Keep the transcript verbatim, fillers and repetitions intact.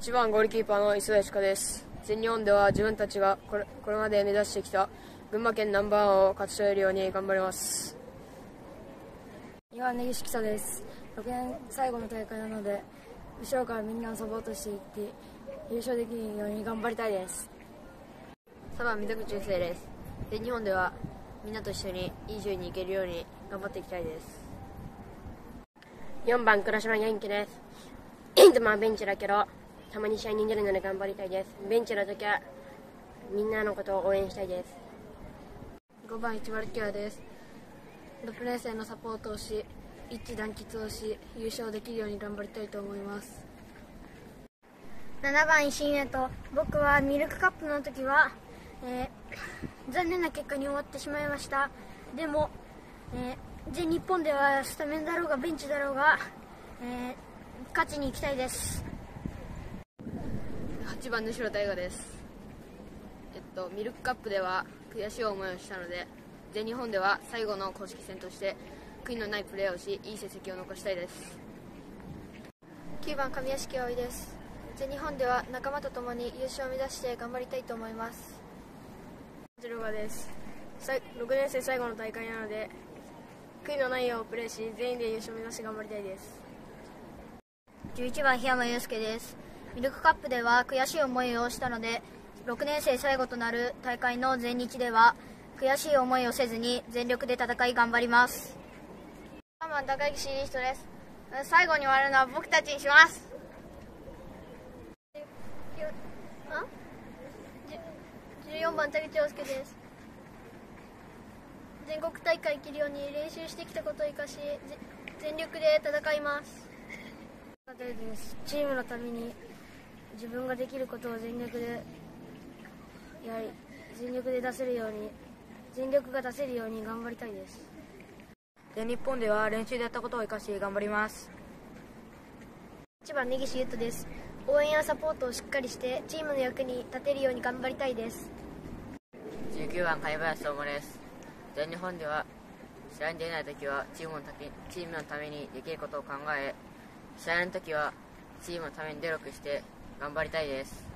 いちばんゴールキーパーの磯田千佳です。全日本では自分たちがこれ、これまで目指してきた群馬県ナンバーワンを勝ち取れるように頑張ります。 にばん根岸久です。ろくねん最後の大会なので後ろからみんなをサポートしていって優勝できるように頑張りたいです。 さんばん水口中世です。全日本ではみんなと一緒にいい順位に行けるように頑張っていきたいです。 よんばん倉島元気です。いつもはベンチだけどたまに試合に出るので頑張りたいです。ベンチの時はみんなのことを応援したいです。 ごばん市丸清です。ろくねん生のサポートをし一致団結をし優勝できるように頑張りたいと思います。 ななばん石井根と、僕はミルクカップの時は、えー、残念な結果に終わってしまいました。でも、えー、全日本ではスタメンだろうがベンチだろうが、えー、勝ちに行きたいです。 はちばん能代大我です。えっとミルクカップでは悔しい思いをしたので、全日本では最後の公式戦として悔いのないプレーをし、いい成績を残したいです。 きゅうばん上屋敷葵です。全日本では仲間と共に優勝を目指して頑張りたいと思います。 次郎です。ろくねん生最後の大会なので悔いのないようプレーし、全員で優勝を目指して頑張りたいです。 じゅういちばん檜山祐介です。ミルクカップでは悔しい思いをしたので、ろくねん生最後となる大会の全日では悔しい思いをせずに全力で戦い頑張ります。 さんばん高岸リストです。最後に終わるのは僕たちにします。じゅうよんばん田口陽介です。全国大会行けるように練習してきたことを生かし全力で戦います。 チームのために自分ができることを全力でやり全力で出せるように全力が出せるように頑張りたいです。 全日本では練習でやったことを生かし頑張ります。 いちばん根岸優斗です。応援やサポートをしっかりしてチームの役に立てるように頑張りたいです。 じゅうきゅうばん貝林智です。全日本では試合に出ないときはチームのためチームのためにできることを考え、試合のときはチームのために努力して頑張りたいです。